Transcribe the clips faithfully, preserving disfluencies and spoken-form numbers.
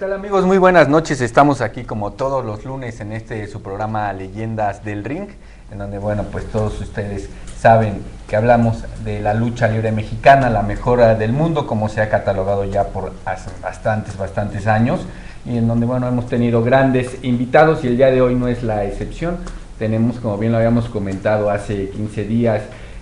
tal, amigos? Muy buenas noches. Estamos aquí como todos los lunes en este su programa Leyendas del Ring, en donde, bueno, pues todos ustedes saben que hablamos de la lucha libre mexicana, la mejor del mundo, como se ha catalogado ya por hace bastantes, bastantes años, y en donde, bueno, hemos tenido grandes invitados y el día de hoy no es la excepción. Tenemos, como bien lo habíamos comentado hace quince días,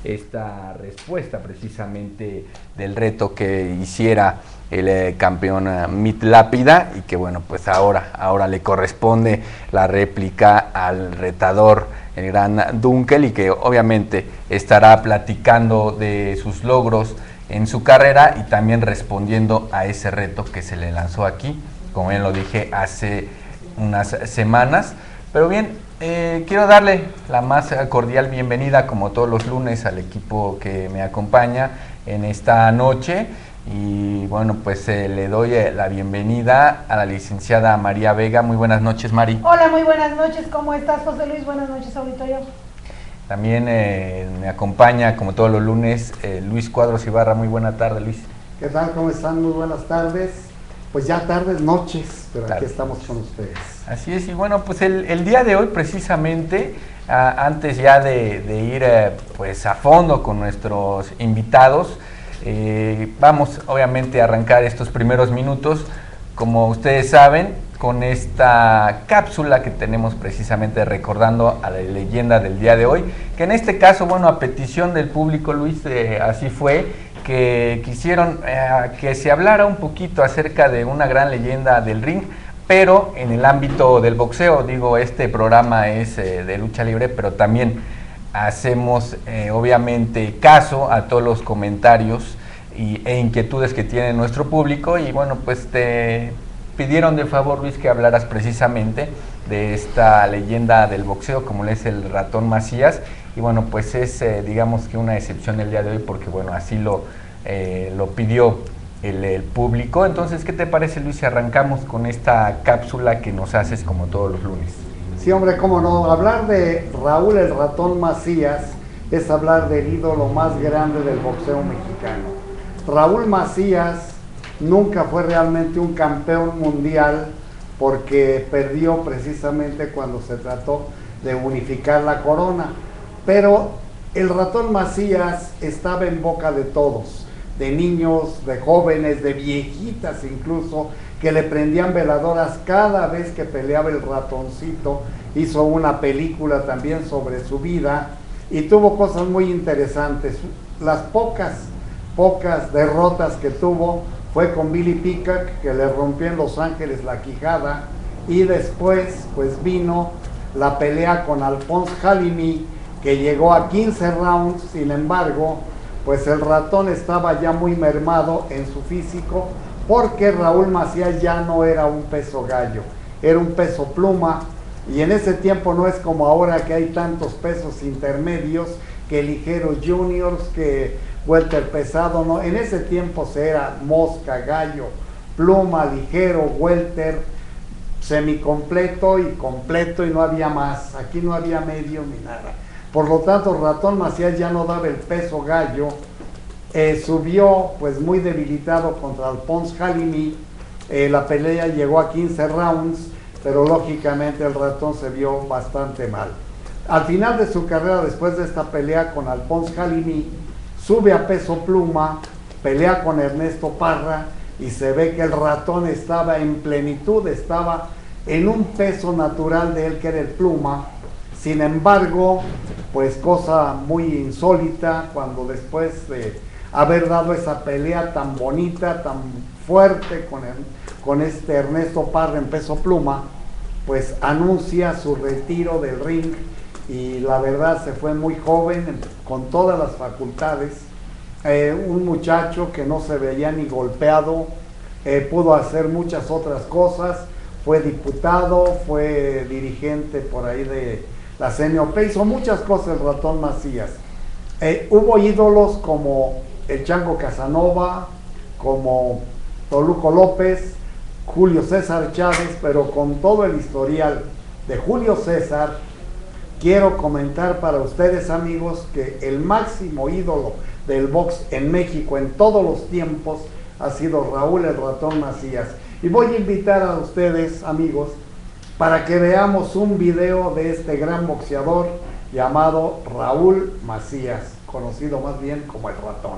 esta respuesta precisamente del reto que hiciera el eh, campeón uh, Mit Lápida, y que, bueno, pues ahora, ahora le corresponde la réplica al retador, el gran Dunkel, y que obviamente estará platicando de sus logros en su carrera y también respondiendo a ese reto que se le lanzó aquí, como bien lo dije, hace unas semanas. Pero bien, eh, quiero darle la más cordial bienvenida, como todos los lunes, al equipo que me acompaña en esta noche. Y bueno, pues eh, le doy eh, la bienvenida a la licenciada María Vega. Muy buenas noches, Mari. Hola, muy buenas noches. ¿Cómo estás, José Luis? Buenas noches, auditorio. También eh, me acompaña, como todos los lunes, eh, Luis Cuadros Ibarra. Muy buena tarde, Luis. ¿Qué tal? ¿Cómo están? Muy buenas tardes. Pues ya tardes, noches, pero Claro. Aquí estamos con ustedes. Así es, y bueno, pues el, el día de hoy precisamente, a, antes ya de, de ir eh, pues a fondo con nuestros invitados, eh, vamos obviamente a arrancar estos primeros minutos, como ustedes saben, con esta cápsula que tenemos precisamente recordando a la leyenda del día de hoy, que en este caso, bueno, a petición del público, Luis, eh, así fue, que quisieron eh, que se hablara un poquito acerca de una gran leyenda del ring, pero en el ámbito del boxeo. Digo, este programa es eh, de lucha libre, pero también hacemos eh, obviamente caso a todos los comentarios y, e inquietudes que tiene nuestro público, y bueno, pues te pidieron de favor, Luis, que hablaras precisamente de esta leyenda del boxeo, como es el Ratón Macías. Y bueno, pues es eh, digamos que una excepción el día de hoy, porque bueno, así lo, eh, lo pidió el, el público. Entonces, ¿qué te parece, Luis, si arrancamos con esta cápsula que nos haces como todos los lunes? Sí, hombre, cómo no. Hablar de Raúl el Ratón Macías es hablar del ídolo más grande del boxeo mexicano. Raúl Macías nunca fue realmente un campeón mundial, porque perdió precisamente cuando se trató de unificar la corona. Pero el Ratón Macías estaba en boca de todos, de niños, de jóvenes, de viejitas incluso, que le prendían veladoras cada vez que peleaba el ratoncito. Hizo una película también sobre su vida y tuvo cosas muy interesantes. Las pocas, pocas derrotas que tuvo fue con Billy Peacock, que le rompió en Los Ángeles la quijada, y después pues vino la pelea con Alphonse Halimi, que llegó a quince rounds. Sin embargo, pues el ratón estaba ya muy mermado en su físico, porque Raúl Macías ya no era un peso gallo, era un peso pluma, y en ese tiempo no es como ahora que hay tantos pesos intermedios, que ligeros juniors, que welter pesado, no, en ese tiempo se era mosca, gallo, pluma, ligero, welter, semicompleto y completo, y no había más. Aquí no había medio ni nada. Por lo tanto, Ratón Macías ya no daba el peso gallo. Eh, subió pues muy debilitado contra Alphonse Halimi. Eh, la pelea llegó a quince rounds, pero lógicamente el ratón se vio bastante mal. Al final de su carrera, después de esta pelea con Alphonse Halimi, sube a peso pluma, pelea con Ernesto Parra, y se ve que el ratón estaba en plenitud, estaba en un peso natural de él, que era el pluma. Sin embargo, pues cosa muy insólita, cuando después de haber dado esa pelea tan bonita, tan fuerte con, el, con este Ernesto Parra en peso pluma, pues anuncia su retiro del ring, y la verdad se fue muy joven, con todas las facultades, eh, un muchacho que no se veía ni golpeado, eh, pudo hacer muchas otras cosas, fue diputado, fue dirigente por ahí de la C N O P, hizo muchas cosas el Ratón Macías. Eh, hubo ídolos como el Chango Casanova, como Toluco López, Julio César Chávez, pero con todo el historial de Julio César, quiero comentar para ustedes, amigos, que el máximo ídolo del box en México en todos los tiempos ha sido Raúl el Ratón Macías. Y voy a invitar a ustedes, amigos, para que veamos un video de este gran boxeador llamado Raúl Macías, conocido más bien como el Ratón.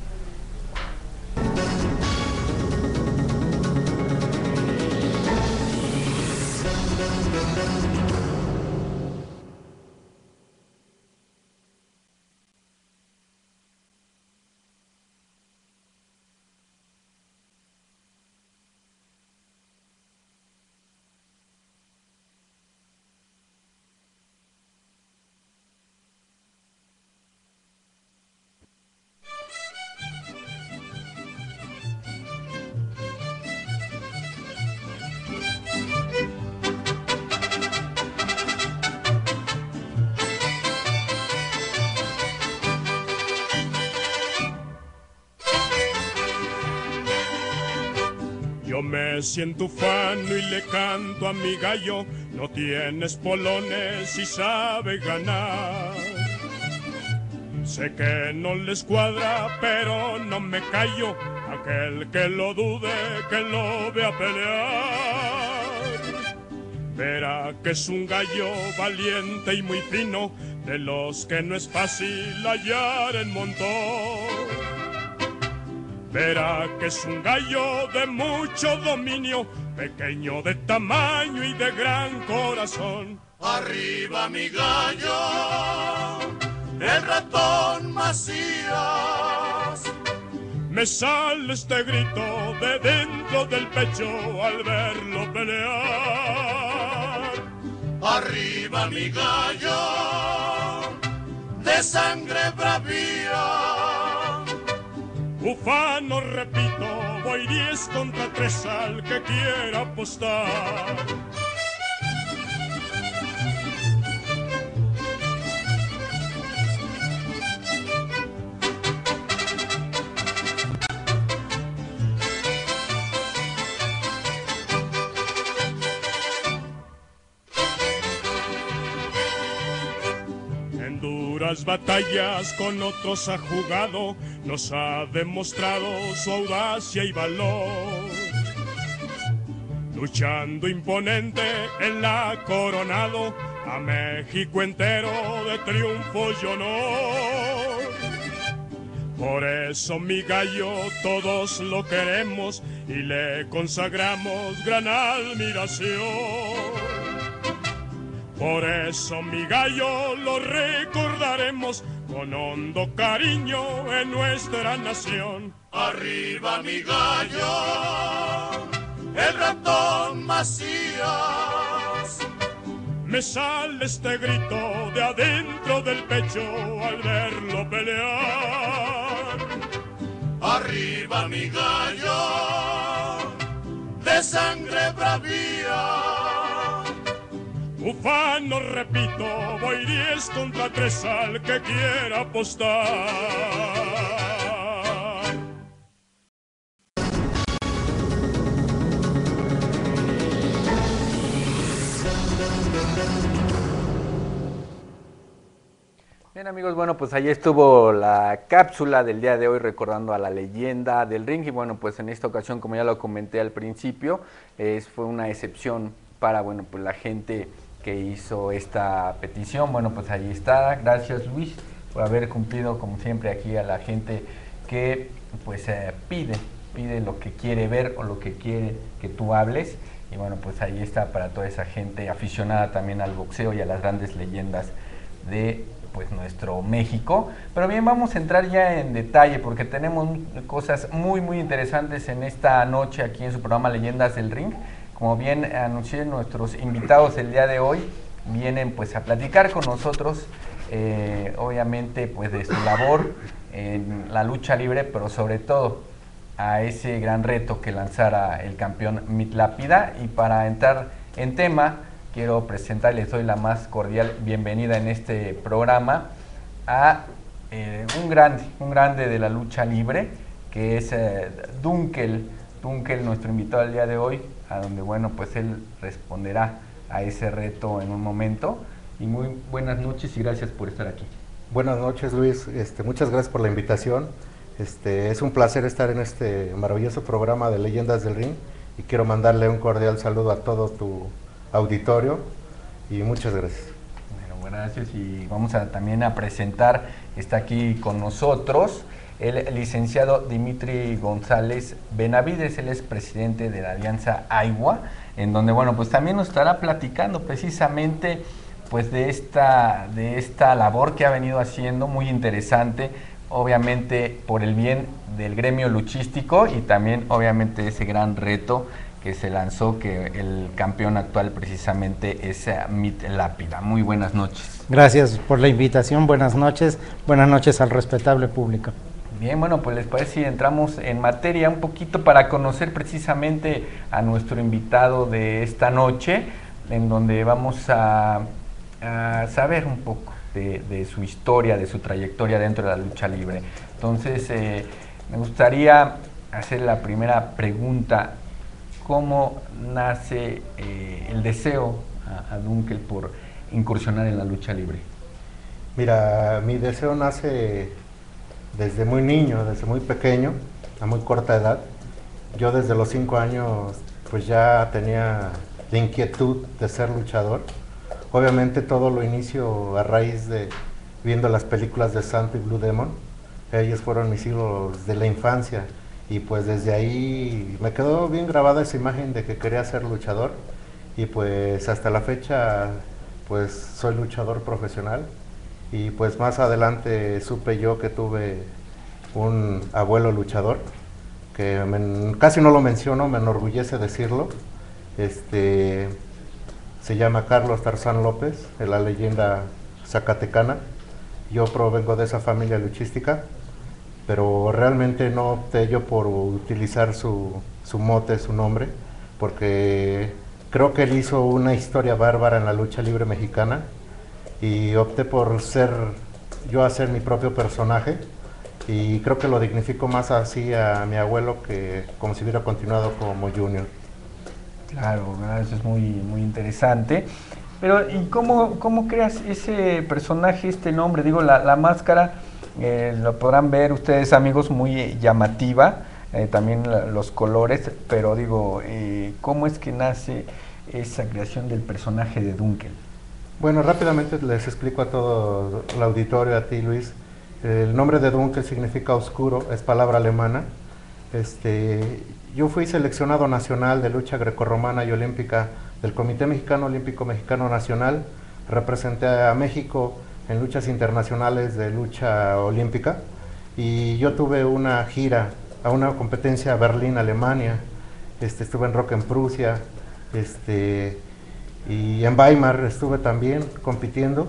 Yo me siento ufano y le canto a mi gallo, no tienes polones y sabe ganar. Sé que no les cuadra, pero no me callo, aquel que lo dude, que lo vea pelear. Verá que es un gallo valiente y muy fino, de los que no es fácil hallar en montón. Verá que es un gallo de mucho dominio, pequeño de tamaño y de gran corazón. Arriba mi gallo, el Ratón Macías. Me sale este grito de dentro del pecho al verlo pelear. Arriba mi gallo, de sangre bravía. Ufano, repito, voy diez contra tres al que quiera apostar. Duras batallas con otros ha jugado, nos ha demostrado su audacia y valor. Luchando imponente, él ha coronado a México entero de triunfo y honor. Por eso mi gallo todos lo queremos y le consagramos gran admiración. Por eso mi gallo lo recordaremos con hondo cariño en nuestra nación. Arriba mi gallo, el Ratón Macías. Me sale este grito de adentro del pecho al verlo pelear. Arriba mi gallo, de sangre bravía. Ufano, repito, voy diez contra tres al que quiera apostar. Bien amigos, bueno pues ahí estuvo la cápsula del día de hoy recordando a la leyenda del ring y bueno pues en esta ocasión como ya lo comenté al principio, es, fue una excepción para bueno pues la gente que hizo esta petición. Bueno pues ahí está, gracias Luis por haber cumplido como siempre aquí a la gente que pues eh, pide, pide lo que quiere ver o lo que quiere que tú hables y bueno pues ahí está para toda esa gente aficionada también al boxeo y a las grandes leyendas de pues nuestro México. Pero bien, vamos a entrar ya en detalle porque tenemos cosas muy muy interesantes en esta noche aquí en su programa Leyendas del Ring. Como bien anuncié, nuestros invitados el día de hoy vienen pues a platicar con nosotros, eh, obviamente pues de su labor en la lucha libre, pero sobre todo a ese gran reto que lanzara el campeón Mitlápida. Y para entrar en tema, quiero presentar, les doy la más cordial bienvenida en este programa a eh, un grande, un grande de la lucha libre, que es eh, Dunkel, Dunkel, nuestro invitado el día de hoy, a donde bueno pues él responderá a ese reto en un momento. Y muy buenas noches y gracias por estar aquí. Buenas noches Luis, este, muchas gracias por la invitación. Este, es un placer estar en este maravilloso programa de Leyendas del Ring y quiero mandarle un cordial saludo a todo tu auditorio y muchas gracias. Bueno, gracias, y vamos a también a presentar, está aquí con nosotros el licenciado Dimitri González Benavides. Él es presidente de la Alianza AIWA, en donde, bueno, pues también nos estará platicando precisamente pues de esta, de esta labor que ha venido haciendo, muy interesante, obviamente por el bien del gremio luchístico y también obviamente ese gran reto que se lanzó, que el campeón actual precisamente es Mit Lápida. Muy buenas noches. Gracias por la invitación, buenas noches, buenas noches al respetable público. Bien, bueno, pues les parece si entramos en materia un poquito para conocer precisamente a nuestro invitado de esta noche, en donde vamos a, a saber un poco de, de su historia, de su trayectoria dentro de la lucha libre. Entonces, eh, me gustaría hacer la primera pregunta: ¿cómo nace eh, el deseo a, a Dunkel por incursionar en la lucha libre? Mira, mi deseo nace desde muy niño, desde muy pequeño, a muy corta edad. Yo desde los cinco años pues ya tenía la inquietud de ser luchador. Obviamente todo lo inicio a raíz de viendo las películas de Santo y Blue Demon. Ellos fueron mis ídolos de la infancia y pues desde ahí me quedó bien grabada esa imagen de que quería ser luchador y pues hasta la fecha pues soy luchador profesional. Y pues más adelante supe yo que tuve un abuelo luchador, que me, casi no lo menciono, me enorgullece decirlo. Este, se llama Carlos Tarzán López, de la leyenda zacatecana. Yo provengo de esa familia luchística, pero realmente no opté yo por utilizar su, su mote, su nombre, porque creo que él hizo una historia bárbara en la lucha libre mexicana. Y opté por ser, yo hacer mi propio personaje y creo que lo dignifico más así a mi abuelo que como si hubiera continuado como Junior. Claro, eso es muy, muy interesante. Pero, ¿y cómo, cómo creas ese personaje, este nombre? Digo, la, la máscara, eh, lo podrán ver ustedes, amigos, muy llamativa, eh, también la, los colores, pero digo, eh, ¿cómo es que nace esa creación del personaje de Dunkel? Bueno, rápidamente les explico a todo el auditorio, a ti Luis. El nombre de Dunkel significa oscuro, es palabra alemana. Este, yo fui seleccionado nacional de lucha grecorromana y olímpica del Comité Mexicano Olímpico Mexicano Nacional. Representé a México en luchas internacionales de lucha olímpica y yo tuve una gira a una competencia a Berlín, Alemania. Este, estuve en Rock en Prusia, este, y en Weimar estuve también compitiendo,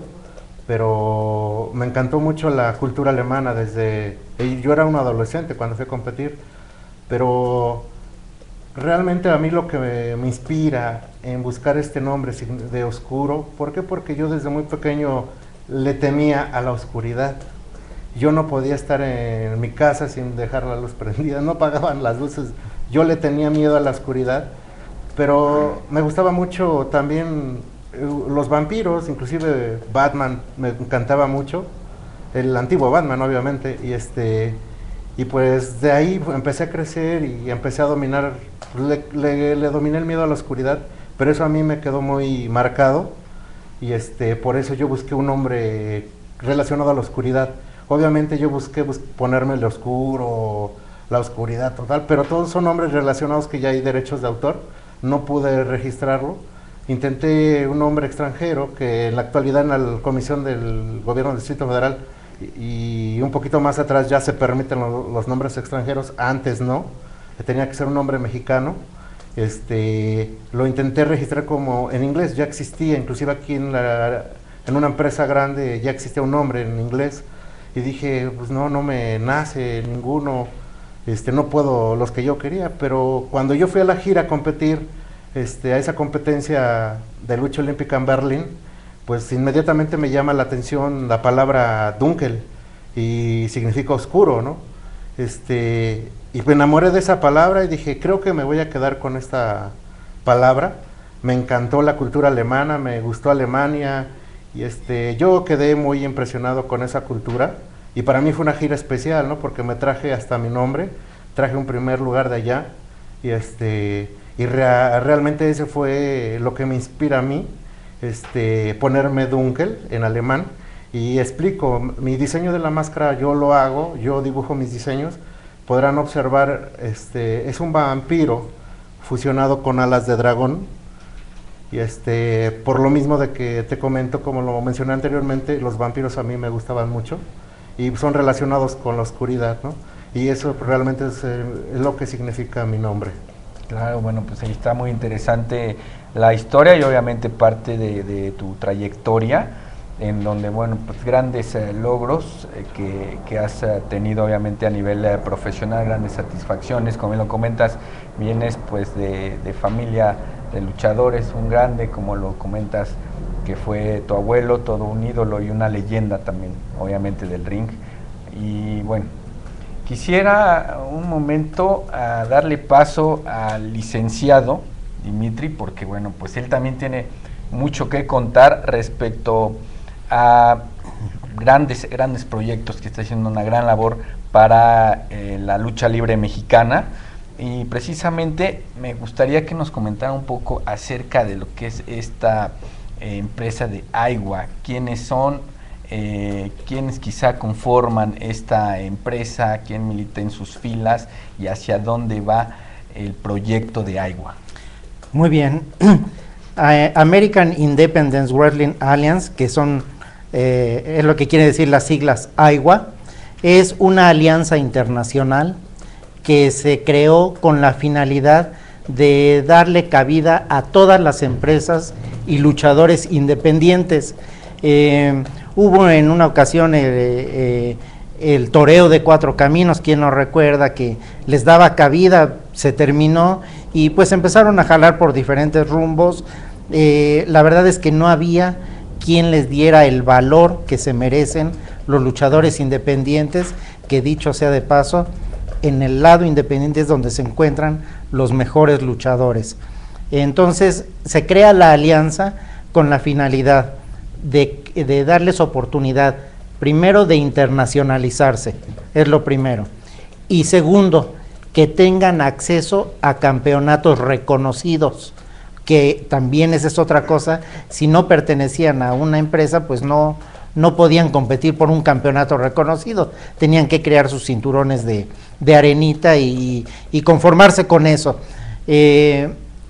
pero me encantó mucho la cultura alemana desde... Yo era un adolescente cuando fui a competir, pero realmente a mí lo que me, me inspira en buscar este nombre de oscuro, ¿por qué? Porque yo desde muy pequeño le temía a la oscuridad. Yo no podía estar en mi casa sin dejar la luz prendida, no apagaban las luces, yo le tenía miedo a la oscuridad. Pero me gustaba mucho también los vampiros, inclusive Batman me encantaba mucho, el antiguo Batman obviamente, y este y pues de ahí empecé a crecer y empecé a dominar, le, le, le dominé el miedo a la oscuridad, pero eso a mí me quedó muy marcado y este por eso yo busqué un nombre relacionado a la oscuridad. Obviamente yo busqué bus ponerme el oscuro, la oscuridad total, pero todos son nombres relacionados que ya hay derechos de autor. No pude registrarlo, intenté un nombre extranjero que en la actualidad en la comisión del gobierno del Distrito Federal y, y un poquito más atrás ya se permiten lo, los nombres extranjeros, antes no, tenía que ser un nombre mexicano. Este, lo intenté registrar como en inglés, ya existía, inclusive aquí en, la, en una empresa grande ya existía un nombre en inglés y dije, pues no, no me nace ninguno. Este, no puedo los que yo quería, pero cuando yo fui a la gira a competir, este, a esa competencia de lucha olímpica en Berlín, pues inmediatamente me llama la atención la palabra Dunkel y significa oscuro, ¿no? Este, y me enamoré de esa palabra y dije, creo que me voy a quedar con esta palabra. Me encantó la cultura alemana, me gustó Alemania y este, yo quedé muy impresionado con esa cultura. Y para mí fue una gira especial, ¿no? Porque me traje hasta mi nombre, traje un primer lugar de allá y este y rea, realmente ese fue lo que me inspira a mí, este, ponerme Dunkel en alemán. Y explico, mi diseño de la máscara yo lo hago, yo dibujo mis diseños. Podrán observar, este, es un vampiro fusionado con alas de dragón. Y este, por lo mismo de que te comento, como lo mencioné anteriormente, los vampiros a mí me gustaban mucho y son relacionados con la oscuridad, ¿no? Y eso realmente es, eh, es lo que significa mi nombre. Claro, bueno, pues ahí está muy interesante la historia y obviamente parte de, de tu trayectoria, en donde, bueno, pues grandes eh, logros eh, que, que has eh, tenido obviamente a nivel eh, profesional, grandes satisfacciones, como lo comentas, vienes pues de, de familia de luchadores, un grande, como lo comentas, que fue tu abuelo, todo un ídolo y una leyenda también, obviamente del ring. Y bueno, quisiera un momento a darle paso al licenciado Dimitri, porque bueno, pues él también tiene mucho que contar respecto a grandes, grandes proyectos que está haciendo una gran labor para eh, la lucha libre mexicana. Y precisamente me gustaría que nos comentara un poco acerca de lo que es esta eh, empresa de Aiwa, quiénes son, eh, quiénes quizá conforman esta empresa, quién milita en sus filas y hacia dónde va el proyecto de Aiwa. Muy bien. American Independence Wrestling Alliance, que son, eh, es lo que quiere decir las siglas Aiwa, es una alianza internacional que se creó con la finalidad de darle cabida a todas las empresas y luchadores independientes. Eh, hubo en una ocasión el, eh, el toreo de Cuatro Caminos, quien nos recuerda, que les daba cabida, se terminó y pues empezaron a jalar por diferentes rumbos. Eh, la verdad es que no había quien les diera el valor que se merecen los luchadores independientes, que dicho sea de paso, en el lado independiente es donde se encuentran los mejores luchadores. Entonces se crea la alianza con la finalidad de, de darles oportunidad, primero de internacionalizarse, es lo primero, y segundo, que tengan acceso a campeonatos reconocidos, que también esa es otra cosa. Si no pertenecían a una empresa, pues no, no podían competir por un campeonato reconocido, tenían que crear sus cinturones de, de arenita y, y conformarse con eso. Eh,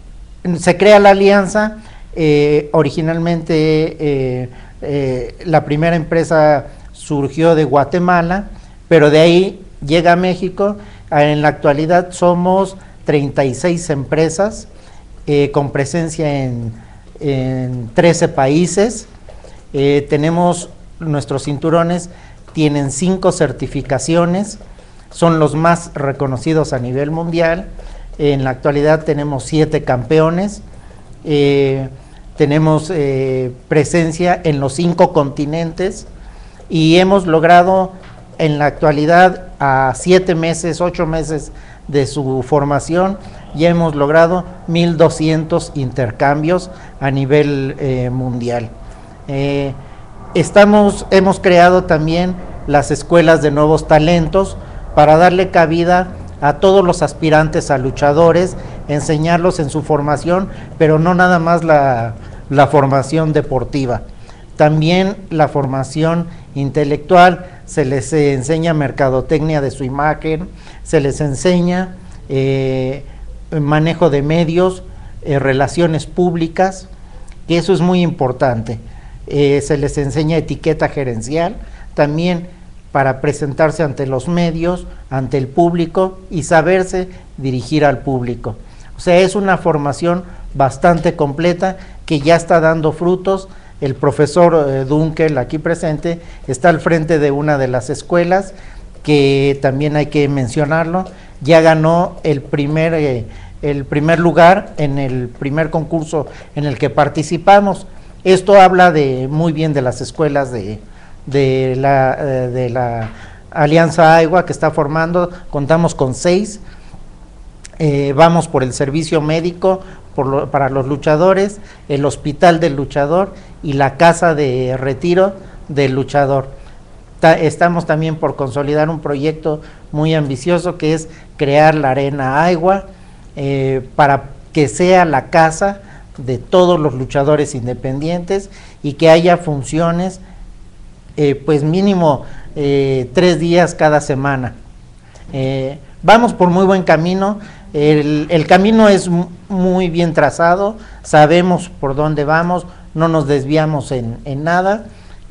se crea la alianza, eh, originalmente eh, eh, la primera empresa surgió de Guatemala, pero de ahí llega a México. En la actualidad somos treinta y seis empresas eh, con presencia en, en trece países. Eh, tenemos nuestros cinturones, tienen cinco certificaciones, son los más reconocidos a nivel mundial. En la actualidad tenemos siete campeones, eh, tenemos eh, presencia en los cinco continentes y hemos logrado en la actualidad, a siete meses, ocho meses de su formación, ya hemos logrado mil doscientos intercambios a nivel eh, mundial. Eh, estamos, hemos creado también las escuelas de nuevos talentos para darle cabida a todos los aspirantes a luchadores, enseñarlos en su formación, pero no nada más la, la formación deportiva, también la formación intelectual. Se les eh, enseña mercadotecnia de su imagen, se les enseña eh, manejo de medios, eh, relaciones públicas, que eso es muy importante. Eh, se les enseña etiqueta gerencial, también para presentarse ante los medios, ante el público y saberse dirigir al público. O sea, es una formación bastante completa que ya está dando frutos. El profesor eh, Dunkel, aquí presente, está al frente de una de las escuelas, que también hay que mencionarlo, ya ganó el primer, eh, el primer lugar en el primer concurso en el que participamos. Esto habla de muy bien de las escuelas de, de, la, eh, de la Alianza Aiwa que está formando. Contamos con seis, eh, vamos por el servicio médico por lo, para los luchadores, el hospital del luchador y la casa de retiro del luchador. Ta, estamos también por consolidar un proyecto muy ambicioso que es crear la Arena Aiwa, eh, para que sea la casa de todos los luchadores independientes y que haya funciones, eh, pues mínimo eh, tres días cada semana. Eh, vamos por muy buen camino, el, el camino es muy bien trazado, sabemos por dónde vamos, no nos desviamos en, en nada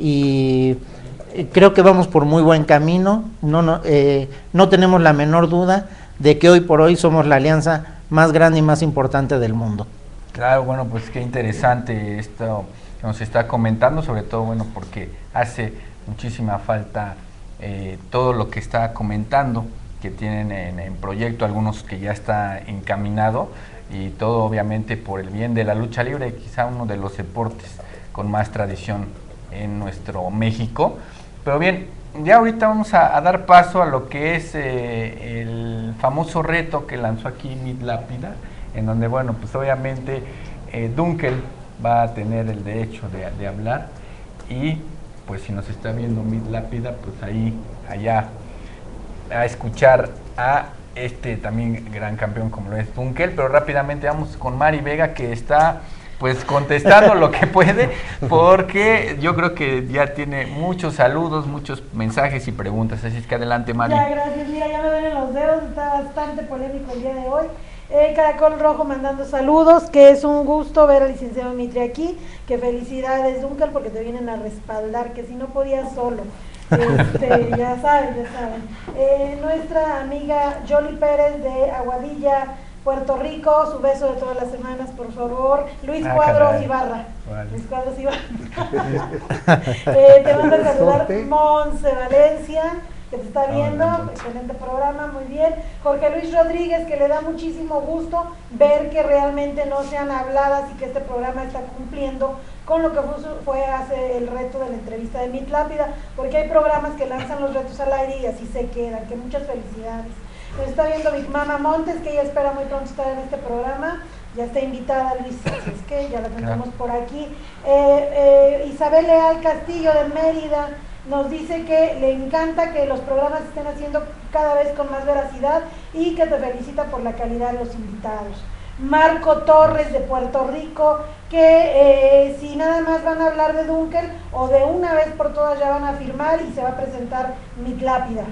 y creo que vamos por muy buen camino, no, no, eh, no tenemos la menor duda de que hoy por hoy somos la alianza más grande y más importante del mundo. Claro, bueno, pues qué interesante esto que nos está comentando, sobre todo, bueno, porque hace muchísima falta eh, todo lo que está comentando, que tienen en, en proyecto, algunos que ya está encaminado, y todo obviamente por el bien de la lucha libre, quizá uno de los deportes con más tradición en nuestro México. Pero bien, ya ahorita vamos a, a dar paso a lo que es eh, el famoso reto que lanzó aquí Mid Lápida, en donde, bueno, pues obviamente eh, Dunkel va a tener el derecho de, de hablar, y pues si nos está viendo Mid Lápida, pues ahí, allá, a escuchar a este también gran campeón como lo es Dunkel. Pero rápidamente vamos con Mari Vega, que está pues contestando lo que puede, porque yo creo que ya tiene muchos saludos, muchos mensajes y preguntas, así es que adelante, Mari. Ya, gracias, mira, ya me duelen los dedos, está bastante polémico el día de hoy. Eh, Caracol Rojo mandando saludos, que es un gusto ver al licenciado Mitri aquí, que felicidades, Dunkel, porque te vienen a respaldar, que si no podías solo. Este, ya saben, ya saben. Eh, nuestra amiga Yoli Pérez de Aguadilla, Puerto Rico, su beso de todas las semanas, por favor. Luis ah, Cuadros caray. Ibarra. Vale. Luis Cuadros Ibarra. eh, te mando a saludar Monse Valencia, que te está viendo, Hola, excelente programa, muy bien. Jorge Luis Rodríguez, que le da muchísimo gusto ver que realmente no sean habladas y que este programa está cumpliendo con lo que fue hace el reto de la entrevista de Mid Lápida, porque hay programas que lanzan los retos al aire y así se quedan, que muchas felicidades. Nos está viendo Big Mama Montes, que ella espera muy pronto estar en este programa, ya está invitada, Luis, así es que ya la tendremos por aquí. Eh, eh, Isabel Leal Castillo de Mérida nos dice que le encanta que los programas se estén haciendo cada vez con más veracidad y que te felicita por la calidad de los invitados. Marco Torres de Puerto Rico, que eh, si nada más van a hablar de Dunkel o de una vez por todas ya van a firmar y se va a presentar Mid Lápida.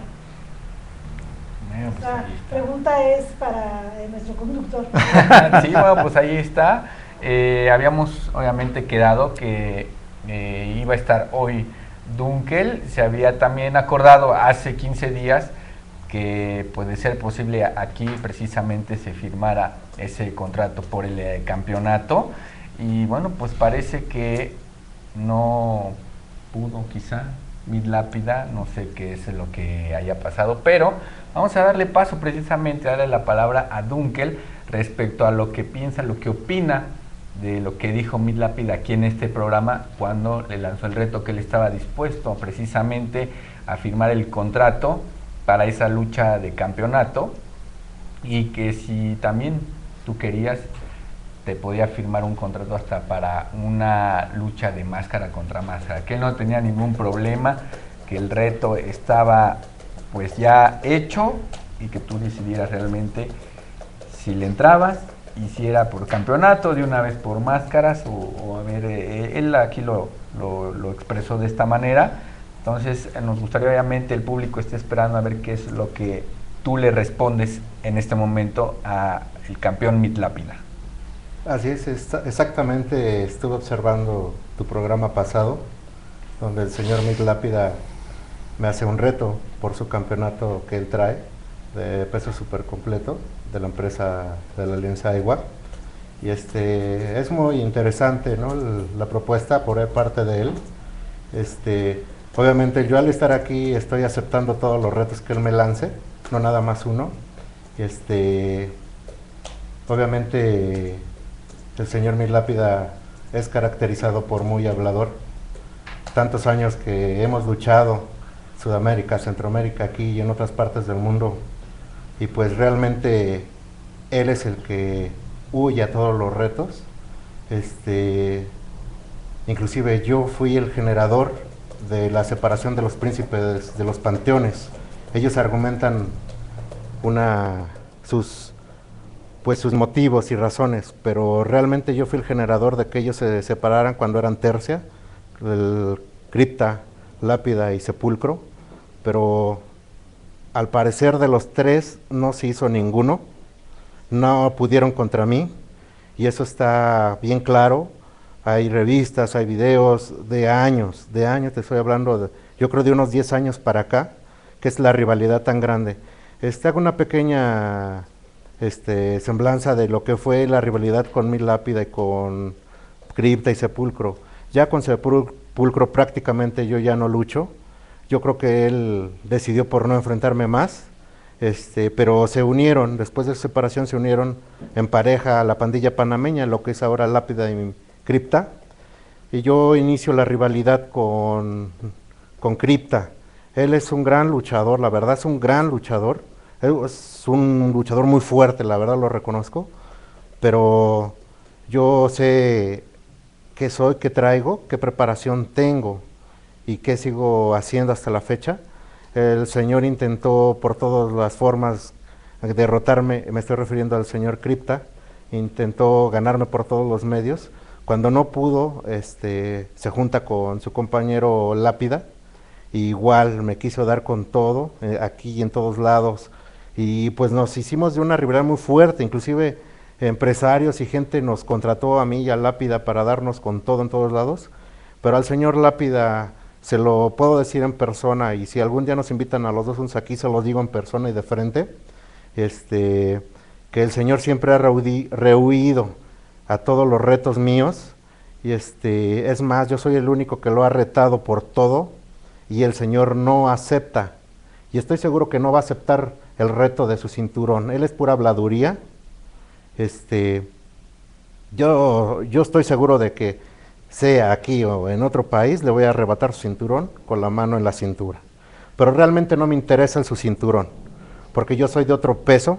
Bueno, pues La pregunta es para eh, nuestro conductor. Sí, bueno, pues ahí está. Eh, habíamos obviamente quedado que eh, iba a estar hoy Dunkel. Se había también acordado hace quince días que puede ser posible aquí precisamente se firmara ese contrato por el eh, campeonato, y bueno, pues parece que no pudo quizá Mid Lápida, no sé qué es lo que haya pasado, pero vamos a darle paso precisamente, a darle la palabra a Dunkel respecto a lo que piensa, lo que opina de lo que dijo Mid Lápida aquí en este programa cuando le lanzó el reto, que él estaba dispuesto precisamente a firmar el contrato para esa lucha de campeonato, y que si también tú querías te podía firmar un contrato hasta para una lucha de máscara contra máscara, que él no tenía ningún problema, que el reto estaba pues ya hecho y que tú decidieras realmente si le entrabas y si era por campeonato, de una vez por máscaras, o, o a ver, eh, él aquí lo, lo, lo expresó de esta manera. Entonces eh, nos gustaría, obviamente el público esté esperando a ver qué es lo que tú le respondes en este momento a el campeón Mid Lápida. Así es, está, exactamente, estuve observando tu programa pasado, donde el señor Mid Lápida me hace un reto por su campeonato que él trae, de peso super completo, de la empresa de la Alianza Aigua. Y este, es muy interesante, ¿no?, el, la propuesta por parte de él. Este, obviamente yo al estar aquí estoy aceptando todos los retos que él me lance, no nada más uno. Este, obviamente el señor Mid Lápida es caracterizado por muy hablador. Tantos años que hemos luchado, Sudamérica, Centroamérica, aquí y en otras partes del mundo, y pues realmente él es el que huye a todos los retos. Este, inclusive yo fui el generador de la separación de los príncipes de los panteones. Ellos argumentan una sus pues sus motivos y razones, pero realmente yo fui el generador de que ellos se separaran cuando eran tercia, el cripta, lápida y sepulcro, pero al parecer de los tres no se hizo ninguno, no pudieron contra mí, y eso está bien claro. Hay revistas, hay videos de años, de años, te estoy hablando, de, yo creo de unos diez años para acá, que es la rivalidad tan grande. Este, hago una pequeña este, semblanza de lo que fue la rivalidad con mi lápida y con cripta y sepulcro. Ya con sepulcro prácticamente yo ya no lucho, yo creo que él decidió por no enfrentarme más, este, pero se unieron, después de su separación se unieron en pareja a la pandilla panameña, lo que es ahora lápida y cripta, y yo inicio la rivalidad con, con cripta. Él es un gran luchador, la verdad es un gran luchador, es un luchador muy fuerte, la verdad lo reconozco, pero yo sé qué soy, qué traigo, qué preparación tengo y qué sigo haciendo hasta la fecha. El señor intentó por todas las formas derrotarme, me estoy refiriendo al señor Cripta, intentó ganarme por todos los medios. Cuando no pudo, este, se junta con su compañero Lápida, igual me quiso dar con todo, eh, aquí y en todos lados, y pues nos hicimos de una rivalidad muy fuerte, inclusive empresarios y gente nos contrató a mí y a Lápida para darnos con todo en todos lados, pero al señor Lápida se lo puedo decir en persona, y si algún día nos invitan a los dos uns aquí, se los digo en persona y de frente, este, que el señor siempre ha rehuí, rehuido a todos los retos míos, y este, es más, yo soy el único que lo ha retado por todo, y el señor no acepta, y estoy seguro que no va a aceptar el reto de su cinturón. Él es pura habladuría. Este, yo, yo estoy seguro de que sea aquí o en otro país, le voy a arrebatar su cinturón con la mano en la cintura, pero realmente no me interesa el su cinturón, porque yo soy de otro peso,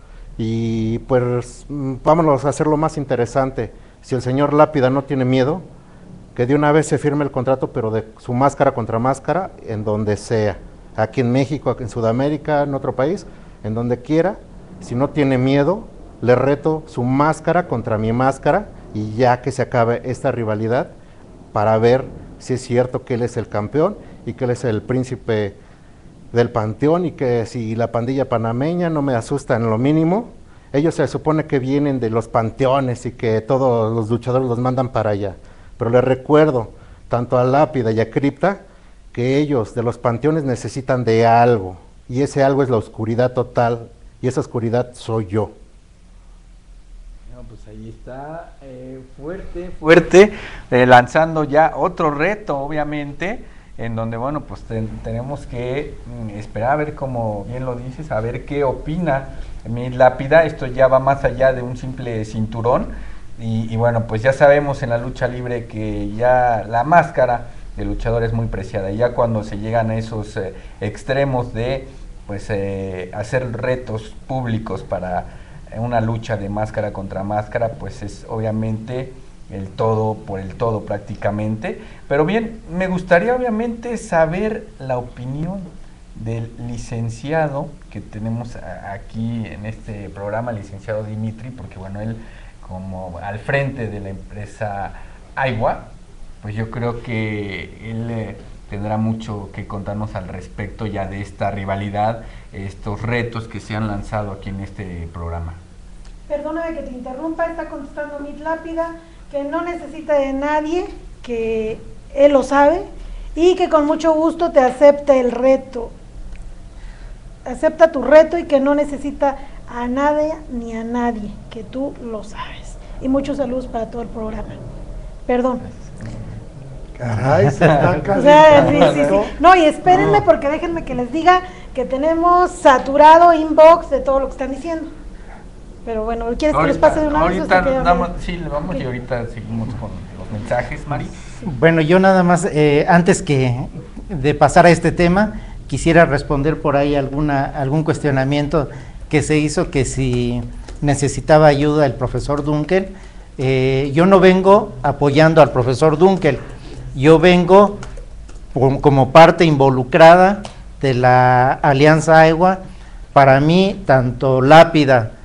y pues vámonos a hacerlo más interesante. Si el señor Lápida no tiene miedo, que de una vez se firme el contrato, pero de su máscara contra máscara, en donde sea, aquí en México, aquí en Sudamérica, en otro país, en donde quiera. Si no tiene miedo, le reto su máscara contra mi máscara, y ya que se acabe esta rivalidad, para ver si es cierto que él es el campeón y que él es el príncipe del panteón, y que si la pandilla panameña no me asusta en lo mínimo. Ellos se supone que vienen de los panteones y que todos los luchadores los mandan para allá, pero les recuerdo tanto a Lápida y a Cripta que ellos de los panteones necesitan de algo, y ese algo es la oscuridad total, y esa oscuridad soy yo. No, pues ahí está, eh, fuerte, fuerte, eh, lanzando ya otro reto, obviamente, en donde, bueno, pues ten, tenemos que mm, esperar a ver, como bien lo dices, a ver qué opina mi Lápida. Esto ya va más allá de un simple cinturón, y, y bueno, pues ya sabemos en la lucha libre que ya la máscara del luchador es muy preciada, y ya cuando se llegan a esos eh, extremos de pues eh, hacer retos públicos para una lucha de máscara contra máscara, pues es obviamente el todo por el todo prácticamente. Pero bien, me gustaría obviamente saber la opinión del licenciado que tenemos aquí en este programa, el licenciado Dimitri, porque bueno, él como al frente de la empresa Aiwa, pues yo creo que él eh, tendrá mucho que contarnos al respecto ya de esta rivalidad, estos retos que se han lanzado aquí en este programa. Perdóname que te interrumpa, está contestando Mit Lápida, que no necesita de nadie, que él lo sabe, y que con mucho gusto te acepta el reto. Acepta tu reto y que no necesita a nadie ni a nadie, que tú lo sabes. Y muchos saludos para todo el programa. Perdón. Caray, se están O sea, sí, sí, sí. No, y espérenme, No. porque déjenme que les diga que tenemos saturado inbox de todo lo que están diciendo. Pero bueno, ¿quieres que les pase de una vez? Ahorita o se quedan? damos, sí, le vamos, Ok. y ahorita seguimos con los mensajes, Mari. Bueno, yo nada más, eh, antes que de pasar a este tema, quisiera responder por ahí alguna algún cuestionamiento que se hizo, que si necesitaba ayuda el profesor Dunkel. Eh, yo no vengo apoyando al profesor Dunkel, yo vengo por, como parte involucrada de la Alianza Aiwa. Para mí, tanto Lápida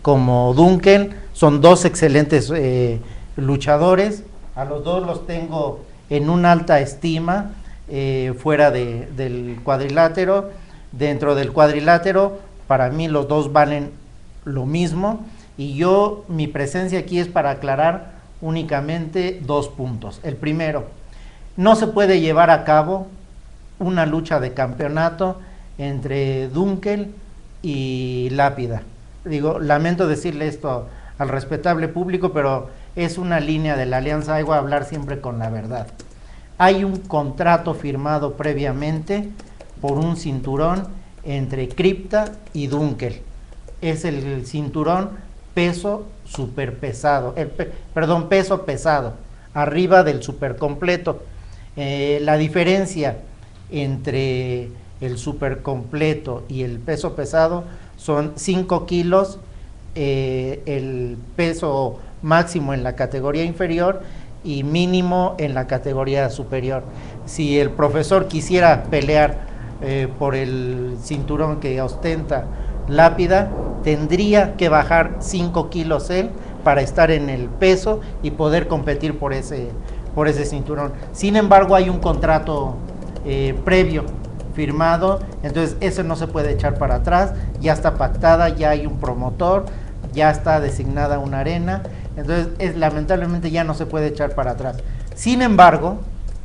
como Dunkel, son dos excelentes eh, luchadores, a los dos los tengo en una alta estima, eh, fuera de, del cuadrilátero. Dentro del cuadrilátero, para mí los dos valen lo mismo, y yo, mi presencia aquí es para aclarar únicamente dos puntos. El primero, no se puede llevar a cabo una lucha de campeonato entre Dunkel y Lápida. Digo, lamento decirle esto al respetable público, pero es una línea de la Alianza Aigua hablar siempre con la verdad. Hay un contrato firmado previamente por un cinturón entre Cripta y Dunkel. Es el, el cinturón peso superpesado, el pe, perdón, peso pesado, arriba del supercompleto. Eh, la diferencia entre el supercompleto y el peso pesado son cinco kilos, eh, el peso máximo en la categoría inferior y mínimo en la categoría superior. Si el profesor quisiera pelear eh, por el cinturón que ostenta Lápida, tendría que bajar cinco kilos él para estar en el peso y poder competir por ese, por ese cinturón. Sin embargo, hay un contrato eh, previo firmado, entonces eso no se puede echar para atrás, ya está pactada, ya hay un promotor, ya está designada una arena, entonces es, lamentablemente ya no se puede echar para atrás. Sin embargo,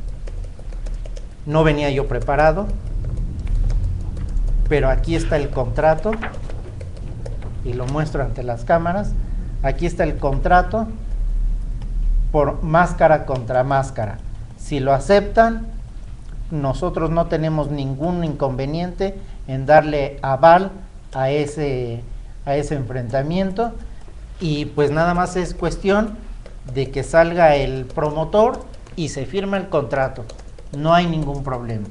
no venía yo preparado, pero aquí está el contrato, y lo muestro ante las cámaras. Aquí está el contrato por máscara contra máscara. Si lo aceptan, nosotros no tenemos ningún inconveniente en darle aval a ese, a ese enfrentamiento, y pues nada más es cuestión de que salga el promotor y se firma el contrato. No hay ningún problema.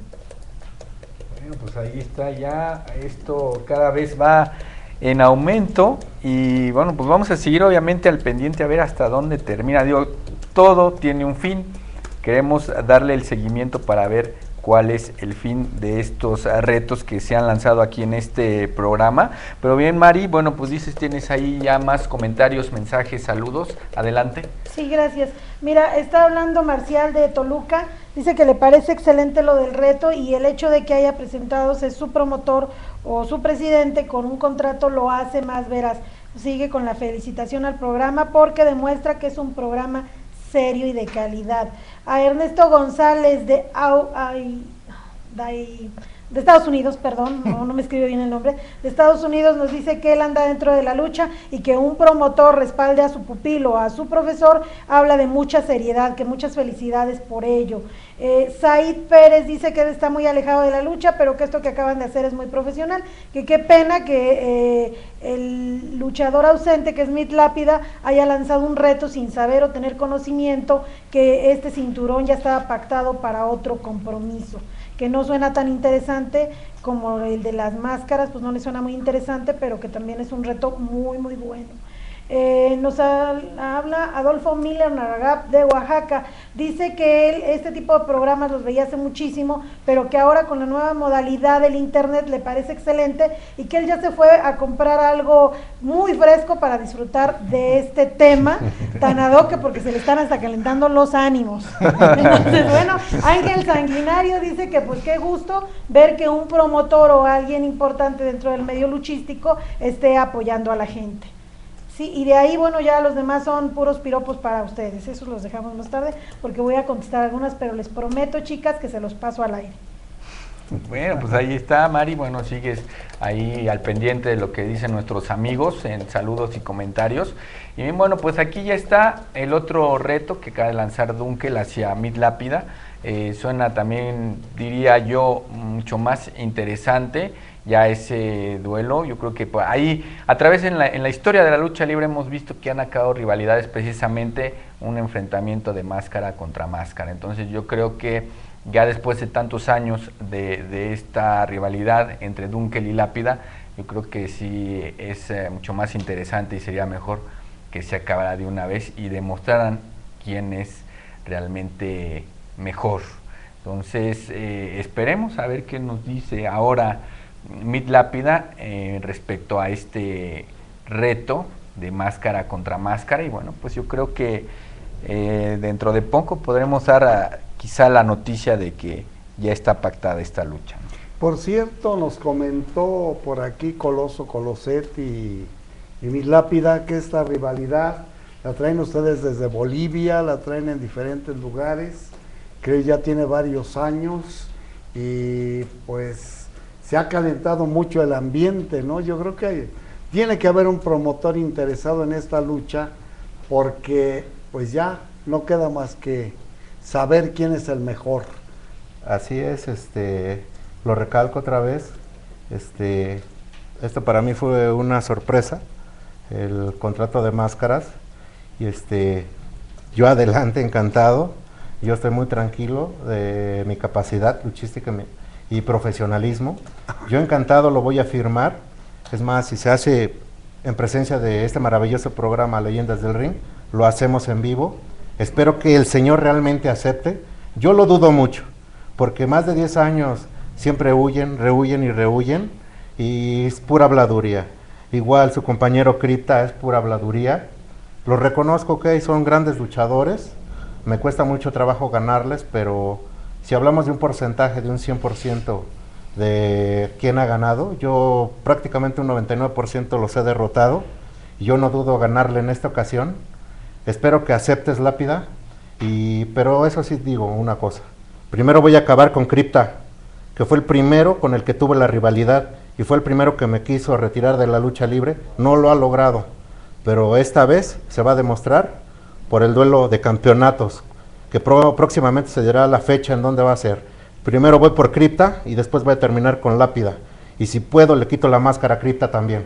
Bueno, pues ahí está ya, esto cada vez va en aumento, y bueno, pues vamos a seguir obviamente al pendiente a ver hasta dónde termina. Digo, todo tiene un fin, queremos darle el seguimiento para ver cuál es el fin de estos retos que se han lanzado aquí en este programa. Pero bien, Mari, bueno, pues dices, tienes ahí ya más comentarios, mensajes, saludos, adelante. Sí, gracias. Mira, está hablando Marcial de Toluca, dice que le parece excelente lo del reto, y el hecho de que haya presentado su promotor o su presidente con un contrato lo hace más veraz. Sigue con la felicitación al programa porque demuestra que es un programa serio y de calidad. A Ernesto González de, Au, ay, de, de Estados Unidos, perdón, no, no me escribe bien el nombre, de Estados Unidos, nos dice que él anda dentro de la lucha, y que un promotor respalde a su pupilo, a su profesor, habla de mucha seriedad, que muchas felicidades por ello. Eh, Said Pérez dice que él está muy alejado de la lucha, pero que esto que acaban de hacer es muy profesional, que qué pena que eh, el luchador ausente, que es Smith Lápida, haya lanzado un reto sin saber o tener conocimiento que este cinturón ya estaba pactado para otro compromiso, que no suena tan interesante como el de las máscaras, pues no le suena muy interesante, pero que también es un reto muy muy bueno. Eh, nos ha, habla Adolfo Miller Naragap de Oaxaca, dice que él este tipo de programas los veía hace muchísimo, pero que ahora con la nueva modalidad del internet le parece excelente, y que él ya se fue a comprar algo muy fresco para disfrutar de este tema tan ad hoc, porque se le están hasta calentando los ánimos. Entonces, bueno, Ángel Sanguinario dice que pues qué gusto ver que un promotor o alguien importante dentro del medio luchístico esté apoyando a la gente. Sí, y de ahí, bueno, ya los demás son puros piropos para ustedes, esos los dejamos más tarde, porque voy a contestar algunas, pero les prometo, chicas, que se los paso al aire. Bueno, pues ahí está, Mari, bueno, sigues ahí al pendiente de lo que dicen nuestros amigos en saludos y comentarios. Y bien, bueno, pues aquí ya está el otro reto que acaba de lanzar Dunkel hacia Smith Lápida. Eh, suena también, diría yo, mucho más interesante ya ese duelo. Yo creo que pues, ahí, a través en la, en la historia de la lucha libre hemos visto que han acabado rivalidades, precisamente un enfrentamiento de máscara contra máscara. Entonces yo creo que ya después de tantos años de, de esta rivalidad entre Dunkel y Lápida, yo creo que sí es eh, mucho más interesante, y sería mejor que se acabara de una vez y demostraran quién es realmente mejor. Entonces eh, esperemos a ver qué nos dice ahora Smith Lápida eh, respecto a este reto de máscara contra máscara y bueno, pues yo creo que eh, dentro de poco podremos dar a, quizá la noticia de que ya está pactada esta lucha. Por cierto, nos comentó por aquí Coloso Coloset y, y Miss Lápida que esta rivalidad la traen ustedes desde Bolivia, la traen en diferentes lugares, creo ya tiene varios años y pues se ha calentado mucho el ambiente, ¿no? Yo creo que hay, tiene que haber un promotor interesado en esta lucha porque pues ya no queda más que saber quién es el mejor. Así es, este, lo recalco otra vez, este, esto para mí fue una sorpresa, el contrato de máscaras. Y este, yo adelante, encantado, yo estoy muy tranquilo de mi capacidad luchística y profesionalismo. Yo encantado lo voy a firmar, es más, si se hace en presencia de este maravilloso programa Leyendas del Ring, lo hacemos en vivo. Espero que el señor realmente acepte, yo lo dudo mucho, porque más de diez años siempre huyen, rehuyen y rehuyen, y es pura habladuría. Igual su compañero Cripta es pura habladuría. Los reconozco que son grandes luchadores, me cuesta mucho trabajo ganarles, pero si hablamos de un porcentaje de un cien por ciento de quién ha ganado, yo prácticamente un noventa y nueve por ciento los he derrotado, y yo no dudo ganarle en esta ocasión. Espero que aceptes, Lápida, y, pero eso sí digo una cosa, primero voy a acabar con Cripta, que fue el primero con el que tuve la rivalidad, y fue el primero que me quiso retirar de la lucha libre, no lo ha logrado. Pero esta vez se va a demostrar por el duelo de campeonatos, que pro, próximamente se dirá la fecha en donde va a ser. Primero voy por Cripta y después voy a terminar con Lápida. Y si puedo le quito la máscara a Cripta también.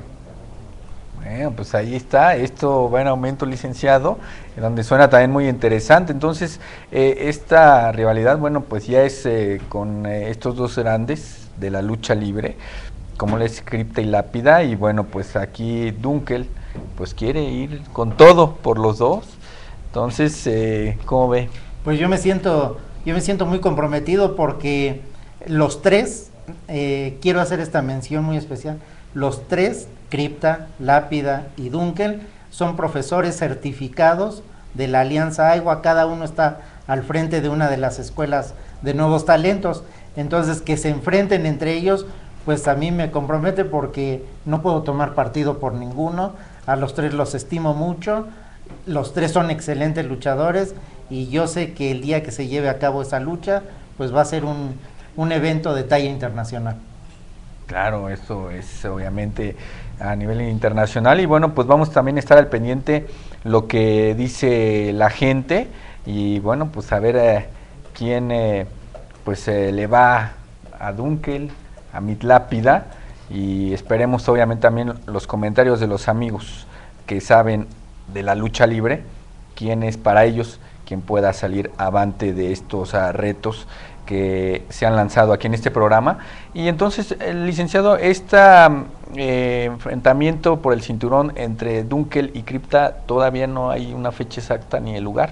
Bueno, pues ahí está, esto va en aumento, licenciado, en donde suena también muy interesante. Entonces, eh, esta rivalidad, bueno, pues ya es eh, con eh, estos dos grandes de la lucha libre, como les Cripta y Lápida, y bueno, pues aquí Dunkel pues quiere ir con todo por los dos. Entonces, eh, ¿cómo ve? Pues yo me siento, yo me siento muy comprometido porque los tres, eh, quiero hacer esta mención muy especial, los tres, Cripta, Lápida y Dunkel, son profesores certificados de la Alianza Aigua, cada uno está al frente de una de las escuelas de nuevos talentos, entonces que se enfrenten entre ellos, pues a mí me compromete porque no puedo tomar partido por ninguno. A los tres los estimo mucho, los tres son excelentes luchadores y yo sé que el día que se lleve a cabo esa lucha, pues va a ser un, un evento de talla internacional. Claro, eso es obviamente a nivel internacional y bueno, pues vamos también a estar al pendiente lo que dice la gente y bueno, pues a ver eh, quién eh, pues eh, le va a Dunkel, a Miss Lápida. Y esperemos obviamente también los comentarios de los amigos que saben de la lucha libre, quién es para ellos quien pueda salir avante de estos uh, retos que se han lanzado aquí en este programa. Y entonces, el licenciado, este eh, enfrentamiento por el cinturón entre Dunkel y Cripta, todavía no hay una fecha exacta ni el lugar.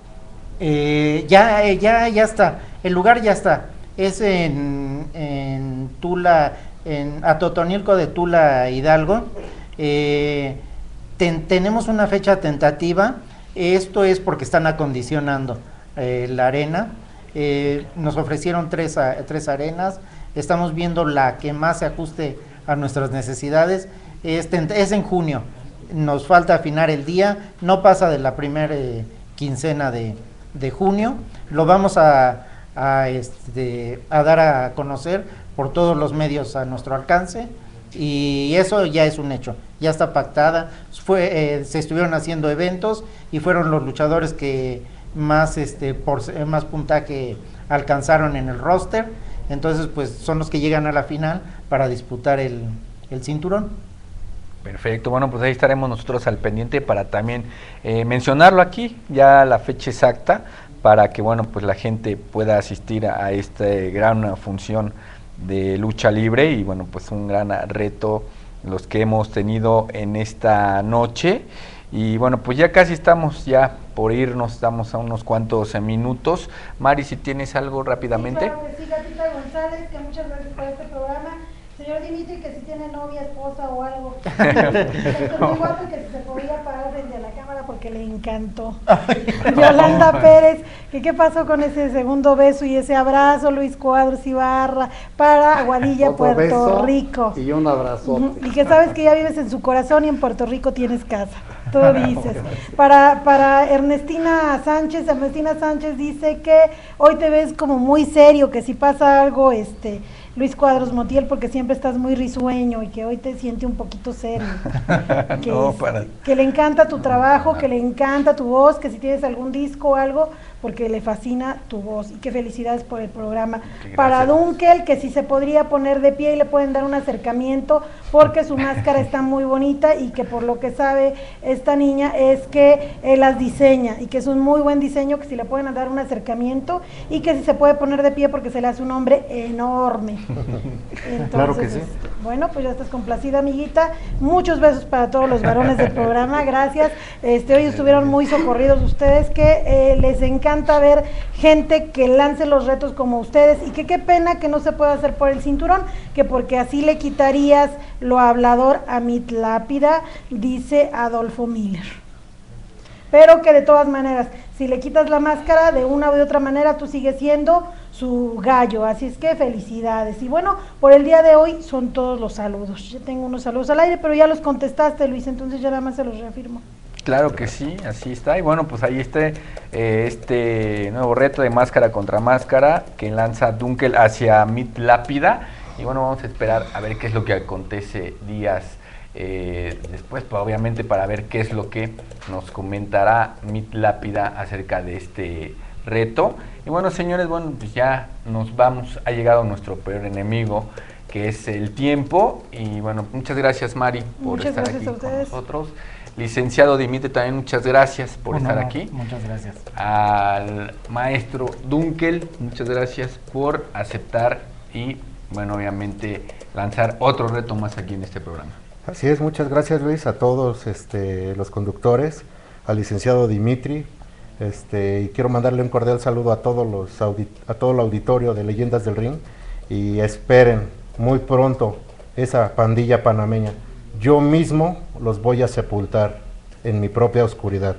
Eh, ya, eh, ya, ya está, el lugar ya está, es en, en Tula, en Atotonilco de Tula, Hidalgo. Eh, ten, tenemos una fecha tentativa, esto es porque están acondicionando eh, la arena, eh, nos ofrecieron tres, a, tres arenas, estamos viendo la que más se ajuste a nuestras necesidades, es, es en junio, nos falta afinar el día, no pasa de la primera eh, quincena de, de junio, lo vamos a, a, este, a dar a conocer por todos los medios a nuestro alcance y eso ya es un hecho, ya está pactada, fue, eh, se estuvieron haciendo eventos y fueron los luchadores que más, este, por, más puntaje alcanzaron en el roster, entonces pues son los que llegan a la final para disputar el, el cinturón. Perfecto, bueno, pues ahí estaremos nosotros al pendiente para también eh, mencionarlo aquí, ya la fecha exacta, para que bueno, pues la gente pueda asistir a esta gran función de lucha libre y bueno, pues un gran reto los que hemos tenido en esta noche y bueno, pues ya casi estamos ya por irnos, estamos a unos cuantos minutos. Mari, si tienes algo rápidamente. Sí, claro que sí, Gatita González, que muchas gracias por este programa Señor Dimitri, que si tiene novia, esposa o algo. Es muy guapo, que si se podía parar frente a la cámara porque le encantó. Yolanda Pérez, que qué pasó con ese segundo beso y ese abrazo, Luis Cuadros Ibarra, para Aguadilla, Otro Puerto beso Rico. Y un abrazote. Ujú, y que sabes que ya vives en su corazón y en Puerto Rico tienes casa. Tú dices. Para, para Ernestina Sánchez, Ernestina Sánchez dice que hoy te ves como muy serio, que si pasa algo, este... Luis Cuadros Montiel, porque siempre estás muy risueño y que hoy te siente un poquito serio. Que, No, es- para- que le encanta tu trabajo, que le encanta tu voz, que si tienes algún disco o algo, porque le fascina tu voz. Y que felicidades por el programa. Gracias. Para Dunkel, que si se podría poner de pie y le pueden dar un acercamiento, porque su máscara está muy bonita y que por lo que sabe esta niña es que él las diseña y que es un muy buen diseño, que si le pueden dar un acercamiento y que si se puede poner de pie porque se le hace un hombre enorme. Entonces, Claro que sí. este, bueno, pues ya estás complacida, amiguita. Muchos besos para todos los varones del programa, gracias. Este, hoy estuvieron muy socorridos ustedes, que eh, les encanta ver gente que lance los retos como ustedes y que qué pena que no se pueda hacer por el cinturón, que porque así le quitarías lo hablador a Mit Lápida, dice Adolfo Miller. Pero que de todas maneras, si le quitas la máscara, de una u de otra manera, tú sigues siendo su gallo, así es que felicidades. Y bueno, por el día de hoy son todos los saludos. Yo tengo unos saludos al aire, pero ya los contestaste, Luis, entonces ya nada más se los reafirmo. Claro que sí, así está. Y bueno, pues ahí está eh, este nuevo reto de máscara contra máscara que lanza Dunkel hacia Mit Lápida. Y bueno, vamos a esperar a ver qué es lo que acontece días eh, después, pues obviamente para ver qué es lo que nos comentará Mit Lápida acerca de este reto. Y bueno, señores, bueno, pues ya nos vamos, ha llegado nuestro peor enemigo, que es el tiempo. Y bueno, muchas gracias, Mari, por Muchas estar gracias aquí a con ustedes. nosotros. Licenciado Dimitri, también muchas gracias por Un estar honor, aquí. Muchas gracias. Al maestro Dunkel, muchas gracias por aceptar y, bueno, obviamente lanzar otro reto más aquí en este programa. Así es, muchas gracias, Luis, a todos este, los conductores, al licenciado Dimitri, este, y quiero mandarle un cordial saludo a todos los audi- a todo el auditorio de Leyendas del Ring, y esperen muy pronto esa pandilla panameña. Yo mismo los voy a sepultar en mi propia oscuridad.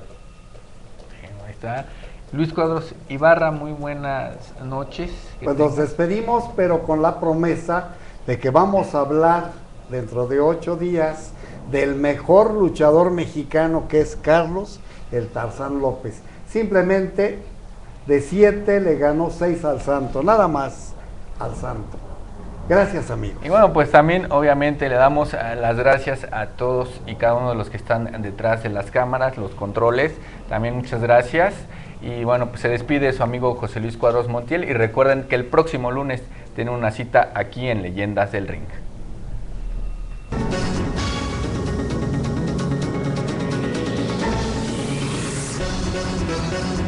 Bueno, ahí está. Luis Cuadros Ibarra, muy buenas noches. Que Pues nos tengas- despedimos, pero con la promesa de que vamos a hablar dentro de ocho días del mejor luchador mexicano, que es Carlos el Tarzán López. Simplemente de siete le ganó seis al Santo, nada más al Santo. Gracias, amigos. Y bueno, pues también obviamente le damos eh, las gracias a todos y cada uno de los que están detrás de las cámaras, los controles, también muchas gracias. Y bueno, pues se despide su amigo José Luis Cuadros Montiel y recuerden que el próximo lunes tienen una cita aquí en Leyendas del Ring. Thank you.